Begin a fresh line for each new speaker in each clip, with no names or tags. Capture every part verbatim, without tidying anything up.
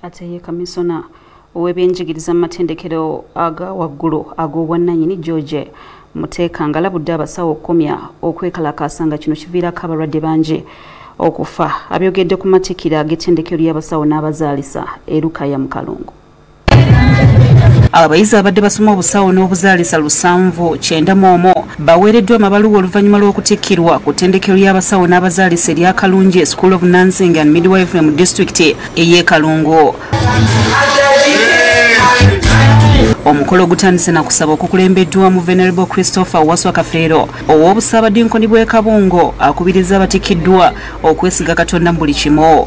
Ate kamisona ow'ebyenjigiriza Matendekero aga waggulu ag'obwannannyini George Muteeka ng'alabudde abasawo okkomya okwekalakaasa nga kino kiviirako abalwadde bangi okufa. Abyogedde ku matikkira ag'ettendekero ly'abasawo n'abazaalisa e Lukaya mu Kalungu. Abayizi abadde basoma obusawo n'obuzaalisa lusanvu kyenda mu omu baweereddwa amabaluwa oluvannyuma lw'okutikkirwa ku ttendekero ly'abasawo n'abazaalisa erya Kalungi School of Nursing and Midwifery mu disitulikiti ey'e Kalungu. Omukolo gutandise na kusaba okukulembeddwa mu Venerable Christopher Waswa Kafeero ow'obusaabadinkoni bw'e Kabungo akubiriza Batikkiddwa okwesiga Katonda mu buli kimu.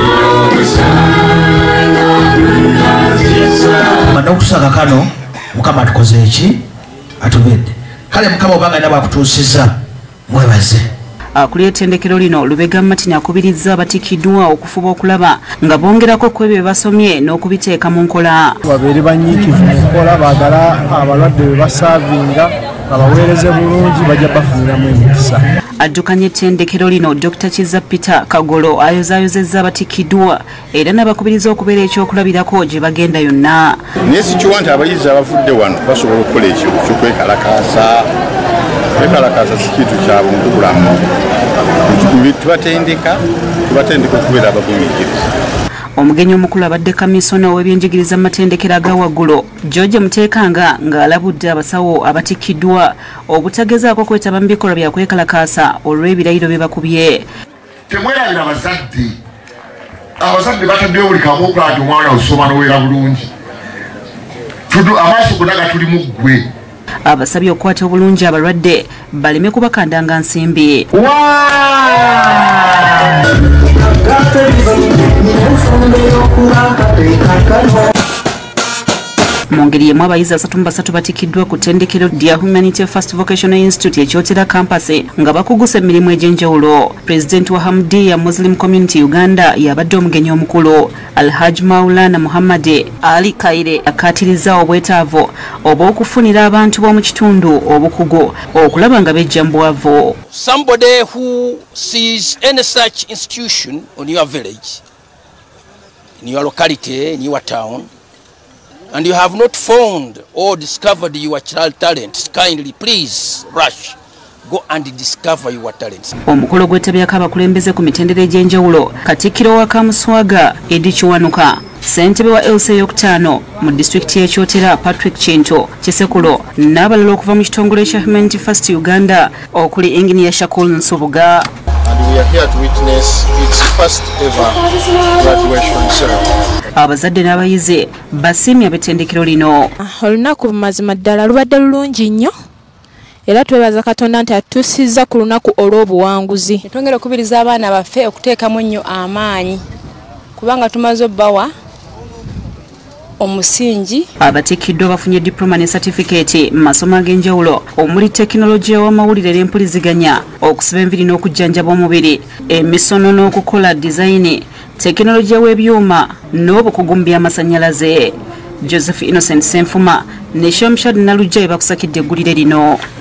Okusanga kano Mukama atukoze eki atubedde kale Mukama obanga nabo akutuusiza mwebaze.
Akuli ettendekero lino Lubega Martin akubiriza Batikkiddwa okufuba okulaba nga bongerako ku ebyo basomye n'okubiteeka mu nkola.
Babeere banyiikivu mu nkola baagala abalwadde be basaavinga abaweereze bulungi bajja bafuniramu emikisa.
Addukanya ettendekero lino Doctor Kiza Peter Kagolo ayozaayozezza Batikkiddwa era n'abakubiriza okubeera ekyokulabirako gye bagenda yonna.
Naye sikiwa nti abayizi abavudde wano basobola okukola ekyo ky'okwekalakaasa. Kwekalakaasa si kintu kya buntu bulamu. Tubatendeka tubatendeka okubeera abagumiikiriza.
Omugenyi omukulu abadde kamisona ow'ebyenjigiriza Matendekero aga waggulu George Muteeka ng'alabudde abasawo abatikkiddwa obutagezaako kwetaba mu bikolwa bya kwekalakaasa olw'ebirayiro bye bakubye.
Temwerabira abazadde. Abazadde bataddeyo buli kamu okulaba nti omwana osoma n'oweera bulungi. Amaaso gonna gatulimu ggwe.
Abasabye okukwata obulungi abalwadde baleme kubakandanga nsimbi. Mu ngeri yemu abayizi asatu mu basatu batikkiddwa ku ttendekero lya Humanity First Vocational Institute ekyotera campus nga bakuguse emirimu egy'enjawulo. Pulezidenti wa Hamdiya Muslim Community Uganda yabadde omugenyi omukulu. Alhaji Maulana Muhammad Ali Kaire akatiriza obwetaavu obw'okufunira abantu b'omu kitundu obukugu okulaba nga bejja mu bwavu.
Somebody who sees any such institution on your village, in your locality, in your town, and you have not found or discovered your child talents, kindly please rush go and discover your talents.
Omukolo gwetabyako abakulembeze ku mitendera egy'enjawulo Katikkiro wa Kamuswaga Edi Kiwanuka, ssentebe wa L C ey'okutaano mu disitulikiti y'ekyotera Patrick Kinto Kisekulo n'abalala okuva mu kitongole kya Humanity First Uganda okuli Engineer Shakul Nsubuga.
And we are here to witness its first ever graduation ceremony.
Abazadde n'abayizi basiimye ab'ettendekero lino.
Olunaku mazima ddala lubadde lulungi nnyo era twebaza Katonda nti atuusizza ku lunaku olw'obuwanguzi.
Twongera okubiriza abaana baffe okuteekamu nnyo amaanyi kubanga tumaze obbawa omusingi.
Abatikkiddwa bafunye diploma ne certificate mu masomo ag'enjawulo omuli tekinologiya w'amawulire n'empuliziganya, okusiba enviri n'okujjanjaba omubiri, emisono n'okukola design, tekinologiya w'ebyuma n'obukugu mu by'amasannyalaze. Joseph Innocent Senfuma ne Shamshad Nalujja bakusakidde eggulire lino.